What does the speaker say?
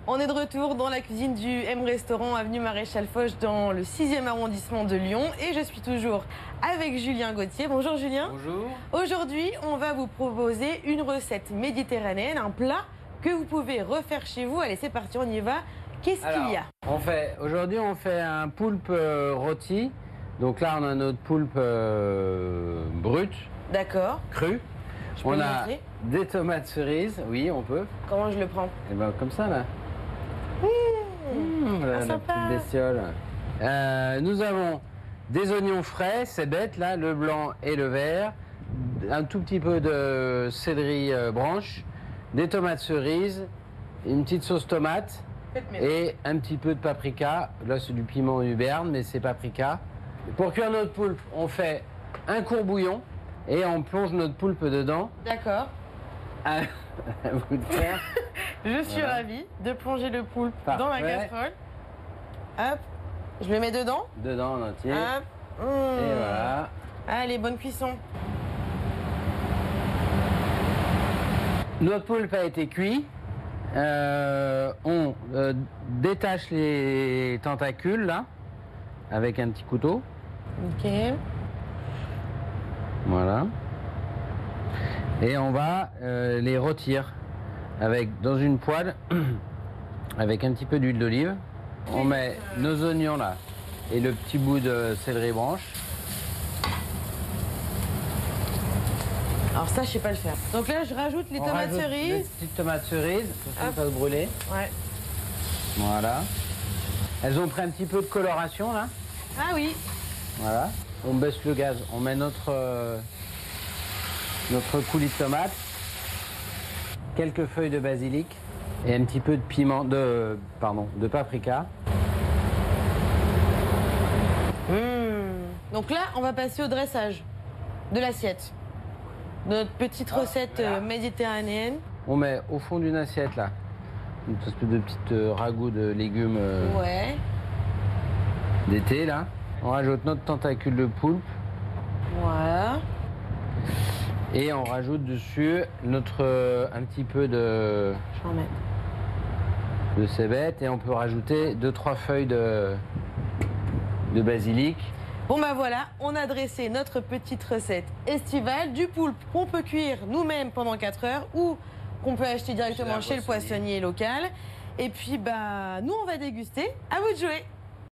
On est de retour dans la cuisine du M Restaurant, avenue Maréchal Foch, dans le 6e arrondissement de Lyon. Et je suis toujours avec Julien Gauthier. Bonjour Julien. Bonjour. Aujourd'hui, on va vous proposer une recette méditerranéenne, un plat que vous pouvez refaire chez vous. Allez, c'est parti, on y va. Qu'est-ce qu'il y a? Aujourd'hui, on fait un poulpe rôti. Donc là, on a notre poulpe brut. D'accord. Cru. Je peux On le a montrer? des tomates cerises. Oui, on peut. Comment je le prends? Et ben comme ça, là. La sympa. petite bestiole. Nous avons des oignons frais, c'est bête, là, le blanc et le vert. Un tout petit peu de céleri branche. Des tomates cerises. Une petite sauce tomate. Et un petit peu de paprika. Là, c'est du piment huberne, mais c'est paprika. Pour cuire notre poulpe, on fait un court bouillon et on plonge notre poulpe dedans. D'accord. À vous de faire. Je suis ravie de plonger le poulpe Parfait. dans la casserole. Hop, je le mets dedans. Dedans en entier. Hop. Et voilà. Allez, bonne cuisson. Notre poulpe a été cuit. On détache les tentacules là avec un petit couteau. Ok. Voilà. Et on va les rôtir dans une poêle avec un petit peu d'huile d'olive. On met nos oignons là et le petit bout de céleri branche. Alors ça, je sais pas le faire. Donc là, je rajoute les tomates Les cerises. petites tomates cerises, pour Hop. pas se brûler. Ouais. Voilà. Elles ont pris un petit peu de coloration là. Ah oui. Voilà. On baisse le gaz. On met notre coulis de tomate, quelques feuilles de basilic et un petit peu de paprika. Donc là, on va passer au dressage de l'assiette. De notre petite recette méditerranéenne. On met au fond d'une assiette là une espèce de petite ragoût de légumes Ouais. d'été là. On rajoute notre tentacule de poulpe. Voilà. Et on rajoute dessus un petit peu de Je vais en mettre. cébette et on peut rajouter 2-3 feuilles de basilic. Bon bah voilà, on a dressé notre petite recette estivale du poulpe qu'on peut cuire nous-mêmes pendant 4 heures ou qu'on peut acheter directement chez le poissonnier local. Et puis bah nous on va déguster, à vous de jouer.